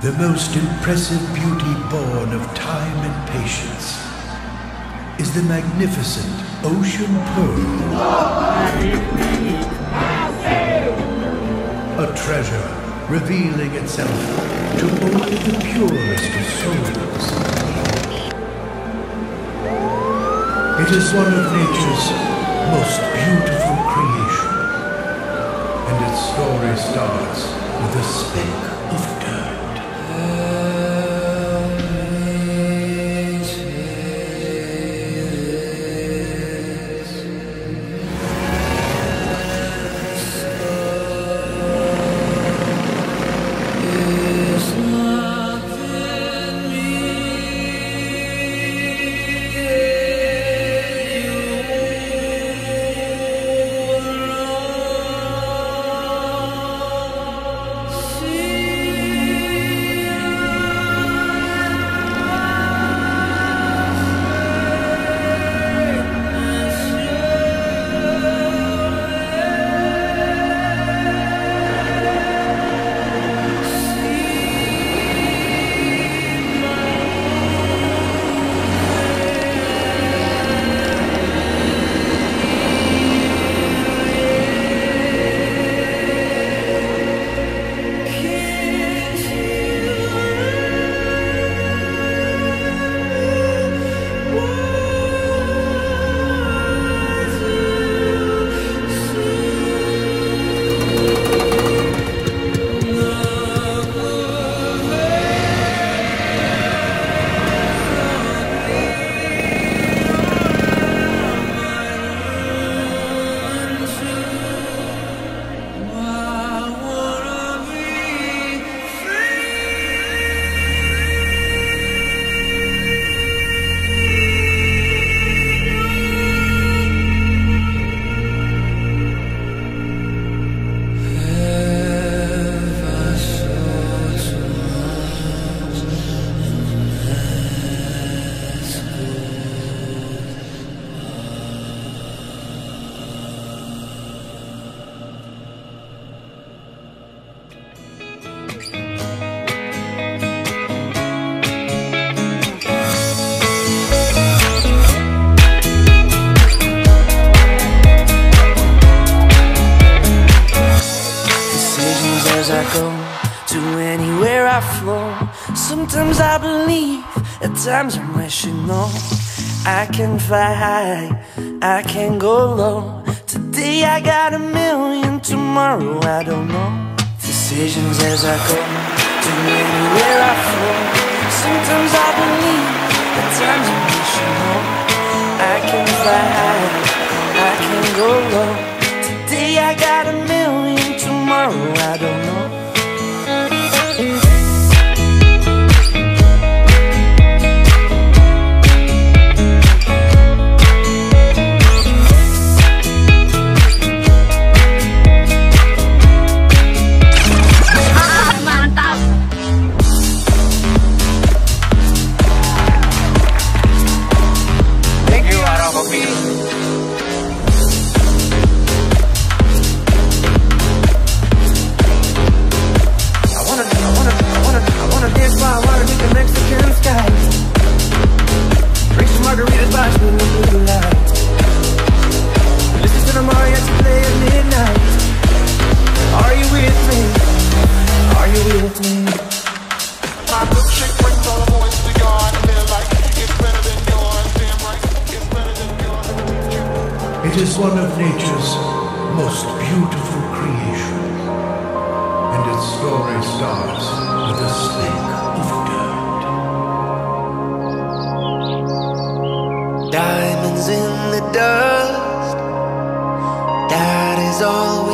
The most impressive beauty born of time and patience is the magnificent ocean pearl. A treasure revealing itself to only the purest of souls. It is one of nature's most beautiful creations, and its story starts with a speck of dirt. Sometimes I believe, at times I'm wishing, no, I can fly high, I can go low. Today I got a million, tomorrow I don't know. Decisions as I go, to anywhere I flow. Sometimes I believe, at times I'm wishing, no, I can fly high, I can go low. Today I got a million, tomorrow I don't know. It is one of nature's most beautiful creations, and its story starts with a speck of dirt. Diamonds in the dust, that is all